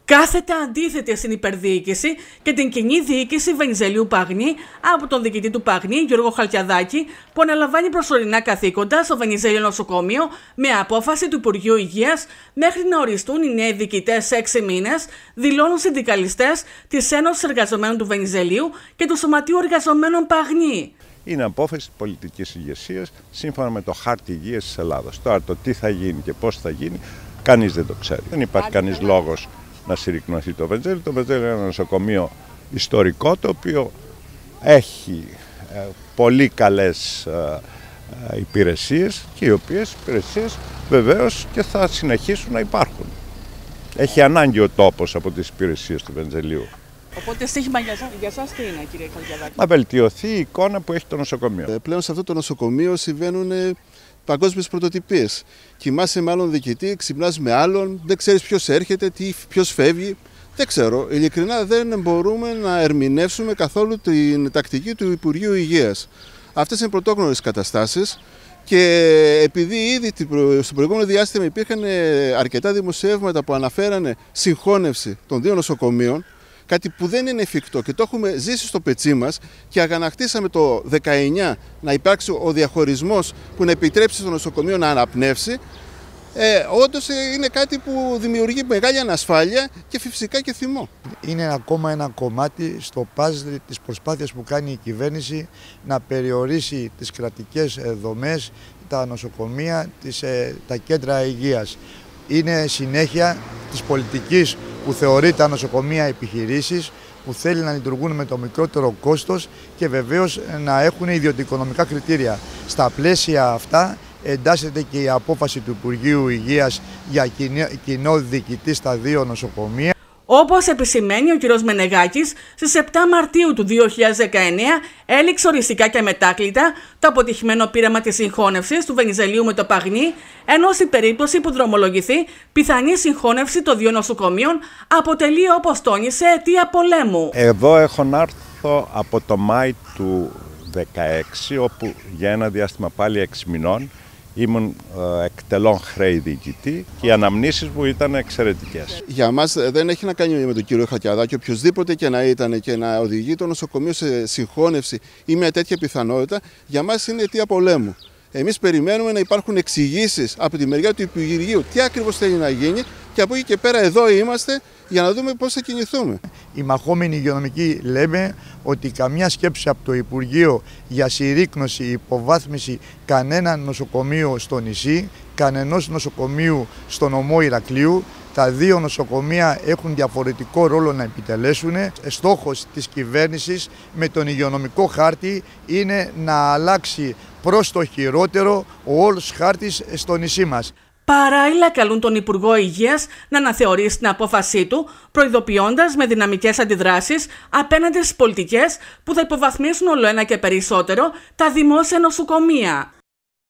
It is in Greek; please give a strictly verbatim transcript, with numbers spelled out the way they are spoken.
Κάθετα αντίθετη στην υπερδιοίκηση και την κοινή διοίκηση Βενιζελίου Παγνή από τον διοικητή του Παγνή, Γιώργο Χαλκιαδάκη, που αναλαμβάνει προσωρινά καθήκοντα στο Βενιζέλιο νοσοκομείο με απόφαση του Υπουργείου Υγείας μέχρι να οριστούν οι νέοι διοικητές σε έξι μήνες, δηλώνουν συνδικαλιστές της Ένωσης Εργαζομένων του Βενιζελίου και του Σωματείου Εργαζομένων Παγνή. Είναι απόφαση της πολιτικής ηγεσίας σύμφωνα με το χάρτη υγείας της Ελλάδας. Τώρα το τι θα γίνει και πώς θα γίνει, κανείς δεν το ξέρει. Δεν υπάρχει κανείς λόγος να συρρυκνωθεί το Βενιζέλιο. Το Βενιζέλιο είναι ένα νοσοκομείο ιστορικό, το οποίο έχει ε, πολύ καλές ε, ε, υπηρεσίες και οι οποίες υπηρεσίες βεβαίως και θα συνεχίσουν να υπάρχουν. Έχει ανάγκη ο τόπος από τις υπηρεσίες του Βενιζελίου. Οπότε στοίχημα για εσάς τι είναι, κύριε Χαλκιαδάκη? Να βελτιωθεί η εικόνα που έχει το νοσοκομείο. Ε, πλέον σε αυτό το νοσοκομείο συμβαίνουν παγκόσμιες πρωτοτυπίες. Κοιμάσαι με άλλον διοικητή, ξυπνάς με άλλον, δεν ξέρεις ποιος έρχεται, ποιος φεύγει. Δεν ξέρω. Ειλικρινά δεν μπορούμε να ερμηνεύσουμε καθόλου την τακτική του Υπουργείου Υγείας. Αυτές είναι πρωτόγνωρες καταστάσεις και επειδή ήδη στο προηγούμενο διάστημα υπήρχαν αρκετά δημοσιεύματα που αναφέρανε συγχώνευση των δύο νοσοκομείων, κάτι που δεν είναι εφικτό και το έχουμε ζήσει στο πετσί μας και αγανακτήσαμε το δεκαεννιά να υπάρξει ο διαχωρισμός που να επιτρέψει στο νοσοκομείο να αναπνεύσει, ε, όντως είναι κάτι που δημιουργεί μεγάλη ανασφάλεια και φυσικά και θυμό. Είναι ακόμα ένα κομμάτι στο παζλ της προσπάθειας που κάνει η κυβέρνηση να περιορίσει τις κρατικές δομές, τα νοσοκομεία, τις, τα κέντρα υγείας. Είναι συνέχεια της πολιτικής που θεωρεί τα νοσοκομεία επιχειρήσεις, που θέλει να λειτουργούν με το μικρότερο κόστος και βεβαίως να έχουν ιδιωτικονομικά κριτήρια. Στα πλαίσια αυτά εντάσσεται και η απόφαση του Υπουργείου Υγείας για κοινό διοικητή στα δύο νοσοκομεία. Όπως επισημαίνει ο κ. Μενεγάκης, στις επτά Μαρτίου του δύο χιλιάδες δεκαεννέα έληξε οριστικά και αμετάκλητα το αποτυχημένο πείραμα της συγχώνευσης του Βενιζελίου με το Παγνή, ενώ στην περίπτωση που δρομολογηθεί πιθανή συγχώνευση των δύο νοσοκομείων αποτελεί, όπως τόνισε, αιτία πολέμου. Εδώ έχω να έρθω από το Μάη του δύο χιλιάδες δεκαέξι, όπου για ένα διάστημα πάλι έξι μηνών ήμουν ε, εκτελών χρέη διοικητή και οι αναμνήσεις μου ήταν εξαιρετικές. Για μας δεν έχει να κάνει με τον κύριο Χαλκιαδάκη, οποιοδήποτε και να ήταν και να οδηγεί το νοσοκομείο σε συγχώνευση ή μια τέτοια πιθανότητα, για μας είναι αιτία πολέμου. Εμείς περιμένουμε να υπάρχουν εξηγήσεις από τη μεριά του Υπουργείου τι ακριβώς θέλει να γίνει και από εκεί και πέρα εδώ είμαστε για να δούμε πώς θα κινηθούμε. Οι μαχόμενοι υγειονομικοί λέμε ότι καμιά σκέψη από το Υπουργείο για συρρίκνωση, υποβάθμιση κανένα νοσοκομείο στο νησί, κανενός νοσοκομείου στο νομό Ηρακλείου. Τα δύο νοσοκομεία έχουν διαφορετικό ρόλο να επιτελέσουν. Στόχος της κυβέρνησης με τον υγειονομικό χάρτη είναι να αλλάξει προς το χειρότερο ο όλος χάρτης στο νησί μας. Παράλληλα, καλούν τον Υπουργό Υγείας να αναθεωρήσει την απόφασή του, προειδοποιώντας με δυναμικές αντιδράσεις απέναντι στις πολιτικές που θα υποβαθμίσουν όλο ένα και περισσότερο τα δημόσια νοσοκομεία.